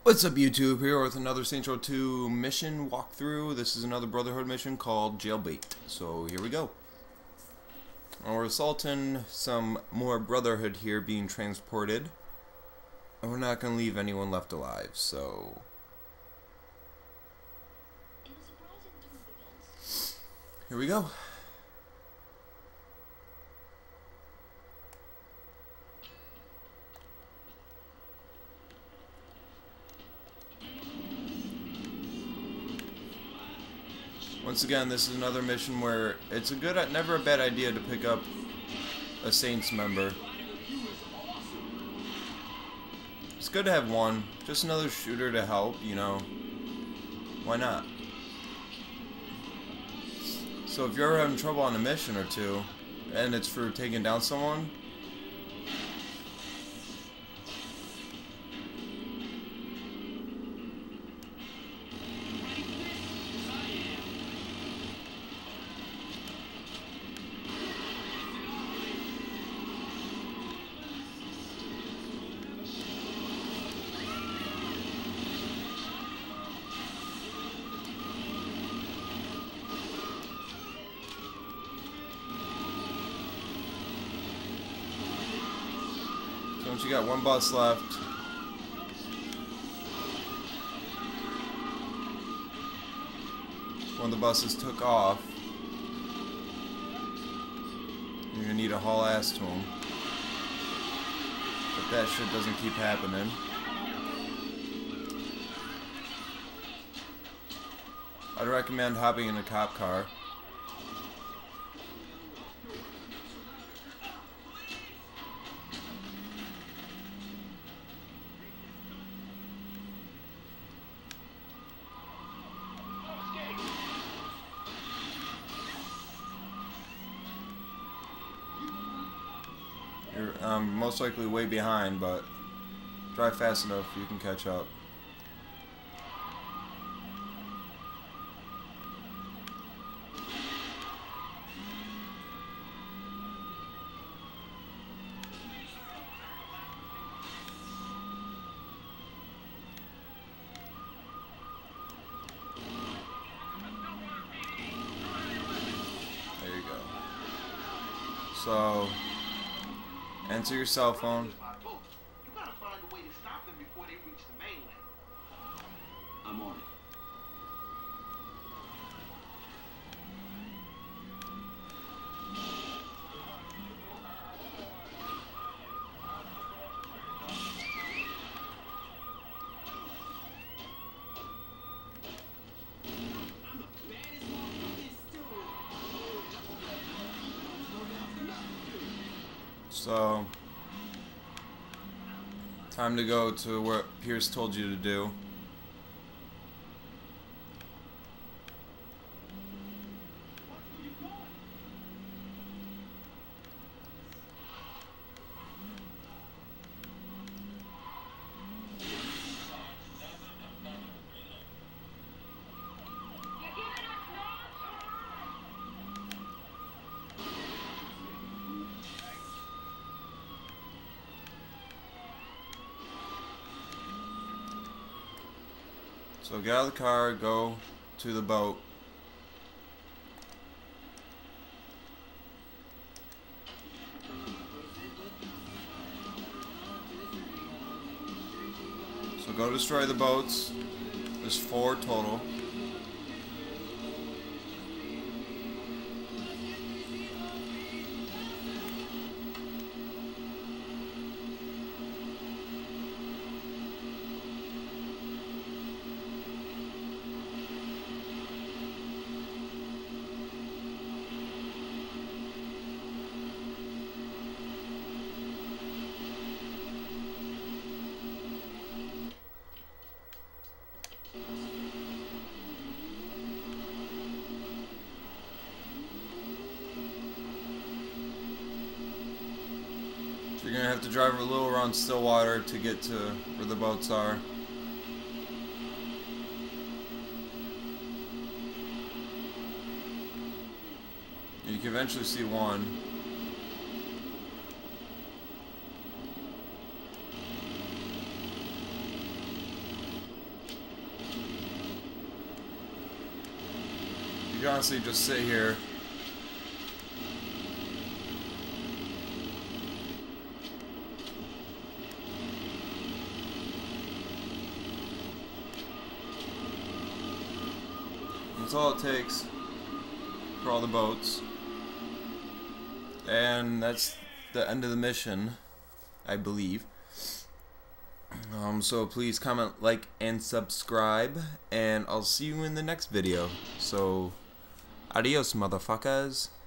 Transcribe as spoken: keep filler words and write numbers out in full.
What's up, YouTube? Here with another Saints Row two mission walkthrough. This is another Brotherhood mission called Jailbait. So here we go. We're assaulting some more Brotherhood here being transported. And we're not going to leave anyone left alive, so... Here we go. Once again, this is another mission where it's a good, never a bad idea to pick up a Saints member. It's good to have one, just another shooter to help, you know. Why not? So if you're ever having trouble on a mission or two, and it's for taking down someone, once you got one bus left, one of the buses took off, you're gonna need to haul ass to them. But that shit doesn't keep happening. I'd recommend hopping in a cop car. You're um, most likely way behind, but drive fast enough you can catch up. There you go. So answer your cell phone. You gotta find a way to stop them before they reach the mainland. I'm on it. So, time to go to what Pierce told you to do. So get out of the car, go to the boat. So go destroy the boats. There's four total. You're gonna have to drive a little around Stillwater to get to where the boats are. You can eventually see one. honestly just sit here. That's all it takes for all the boats. And that's the end of the mission, I believe. Um, so please comment, like, and subscribe, and I'll see you in the next video. So, adios, motherfuckers.